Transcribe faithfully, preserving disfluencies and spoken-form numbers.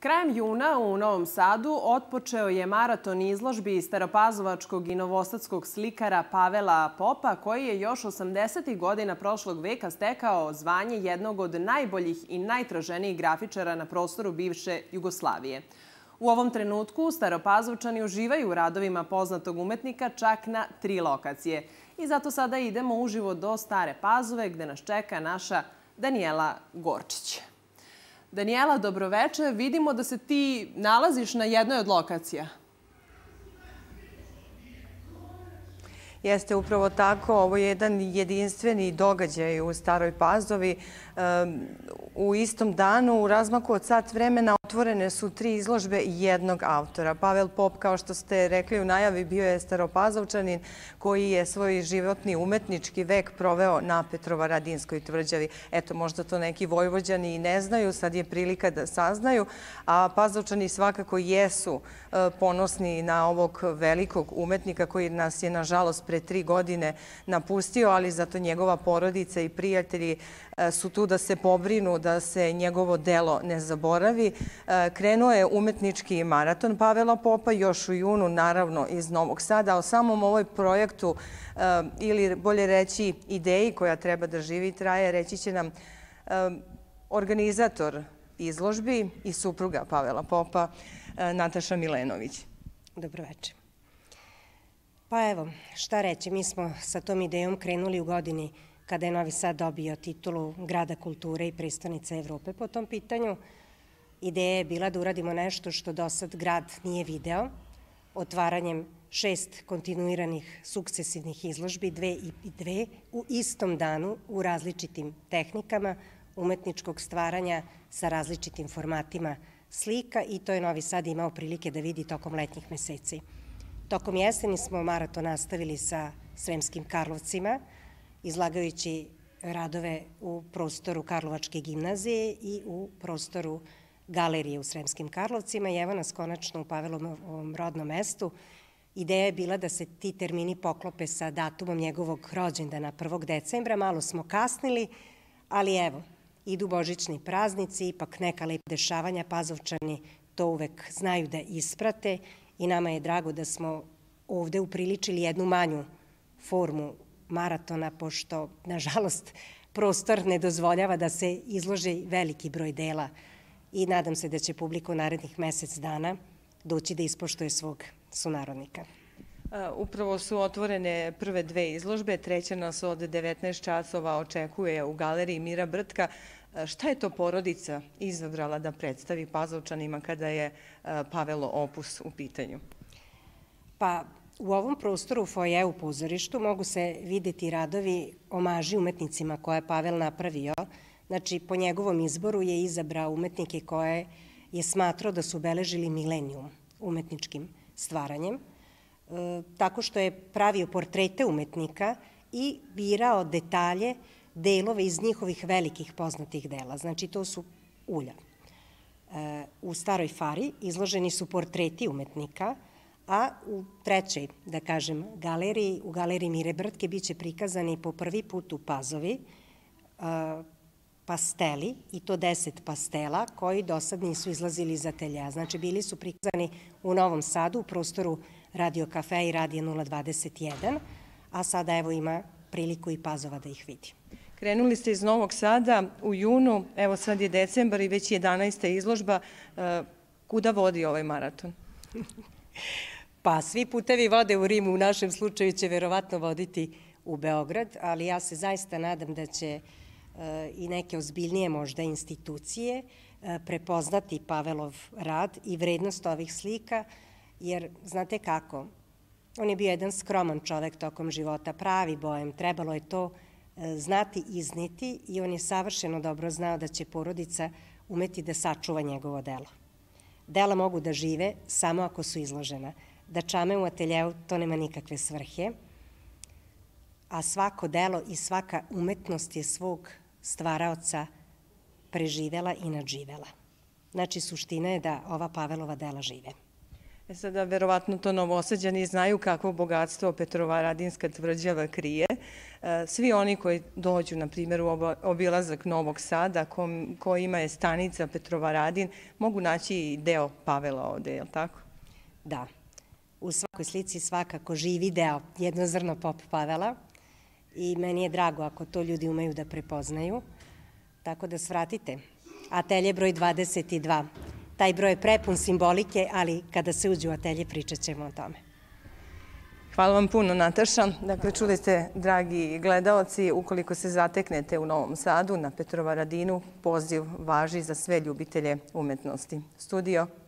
Krajem juna u Novom Sadu otpočeo je maraton izložbi staropazovačkog i novosadskog slikara Pavela Popa, koji je još osamdesetih godina prošlog veka stekao zvanje jednog od najboljih i najtraženijih grafičara na prostoru bivše Jugoslavije. U ovom trenutku Staropazovčani uživaju u radovima poznatog umetnika čak na tri lokacije. I zato sada idemo uživo do Stare Pazove, gde nas čeka naša Danijela Gorčić. Danijela, dobroveče. Vidimo da se ti nalaziš na jednoj od lokacija. Jeste upravo tako. Ovo je jedan jedinstveni događaj u Staroj Pazovi. U istom danu, u razmaku od sat vremena, otvorene su tri izložbe jednog autora. Pavel Pop, kao što ste rekli u najavi, bio je Staropazovčanin koji je svoj životni umetnički vek proveo na Petrovaradinskoj tvrđavi. Eto, možda to neki Vojvođani i ne znaju, sad je prilika da saznaju, a Pazovčani svakako jesu ponosni na ovog velikog umetnika koji nas je, nažalost, pre tri godine napustio, ali zato njegova porodica i prijatelji su tu da se pobrinu da se njegovo delo ne zaboravi. Krenuo je umetnički maraton Pavela Popa još u junu, naravno iz Novog Sada. O samom ovoj projektu, ili bolje reći ideji koja treba da živi i traje, reći će nam organizator izložbi i supruga Pavela Popa, Nataša Milenović. Dobroveče. Pa evo, šta reći, mi smo sa tom idejom krenuli u godini kada je Novi Sad dobio titulu Grada kulture i prestonice Evrope po tom pitanju. Ideja je bila da uradimo nešto što do sad grad nije video, otvaranjem šest kontinuiranih sukcesivnih izložbi, dve i dve, u istom danu, u različitim tehnikama umetničkog stvaranja sa različitim formatima slika, i to je Novi Sad imao prilike da vidi tokom letnjih meseci. Tokom jeseni smo maraton nastavili sa Sremskim Karlovcima, izlagajući radove u prostoru Karlovačke gimnazije i u prostoru galerije u Sremskim Karlovcima, i evo nas konačno u Pavelovom rodnom mestu. Ideja je bila da se ti termini poklope sa datumom njegovog rođendana prvog decembra. Malo smo kasnili, ali evo, idu božićni praznici, ipak neka lepa dešavanja, Pazovčani to uvek znaju da isprate, i nama je drago da smo ovde upriličili jednu manju formu maratona, pošto, nažalost, prostor ne dozvoljava da se izloži veliki broj dela, i nadam se da će publika u narednih mesec dana doći da ispoštuje svog sunarodnika. Upravo su otvorene prve dve izložbe, treća nas od devetnaest časova očekuje u galeriji Mira Brtka. Šta je to porodica izabrala da predstavi Pazovčanima kada je Pavelo opus u pitanju? Pa, u ovom prostoru u foajeu pozorištu mogu se videti radovi omaži umetnicima koje je Pavel napravio. Znači, po njegovom izboru je izabrao umetnike koje je smatrao da su obeležili milenijum umetničkim stvaranjem, tako što je pravio portrete umetnika i birao detalje, delove iz njihovih velikih poznatih dela. Znači, to su ulja. U Staroj Fari izloženi su portreti umetnika, a u trećoj, da kažem, galeriji, u galeriji Mire Brtke, biće prikazani po prvi put u Pazovi pasteli, i to deset pastela koji do sad nisu izlazili iz ateljeja. Znači, bili su prikazani u Novom Sadu, u prostoru Radio Kafe i Radio nula dvadeset jedan, a sada evo ima priliku i Pazova da ih vidi. Krenuli ste iz Novog Sada u junu, evo sad je decembar i već jedanaesta izložba. Kuda vodi ovaj maraton? Pa, svi putevi vode u Rimu, u našem slučaju će verovatno voditi u Beograd, ali ja se zaista nadam da će i neke ozbiljnije možda institucije prepoznati Pavelov rad i vrednost ovih slika, jer znate kako, on je bio jedan skroman čovek tokom života, pravi bojem, trebalo je to znati izneti, i on je savršeno dobro znao da će porodica umeti da sačuva njegovo delo. Dela mogu da žive samo ako su izložena. Da čame u ateljeu, to nema nikakve svrhe, a svako delo i svaka umetnost je svog stvaraoca preživela i nadživela. Znači, suština je da ova Pavelova dela žive. E sada, verovatno to Novosađani znaju kakvo bogatstvo Petrovaradinska tvrđava krije. Svi oni koji dođu, na primjer, u obilazak Novog Sada, kojima je stanica Petrovaradin, mogu naći i deo Pavela ovde, je li tako? Da. U svakoj slici svakako živi deo, jedno zrno pop Pavela i meni je drago ako to ljudi umeju da prepoznaju. Tako da svratite. Atelje broj dvadeset dva. Taj broj je prepun simbolike, ali kada se uđe u atelje pričat ćemo o tome. Hvala vam puno, Nataša. Dakle, čuli ste, dragi gledaoci, ukoliko se zateknete u Novom Sadu na Petrovaradinu, poziv važi za sve ljubitelje umetnosti. Studio.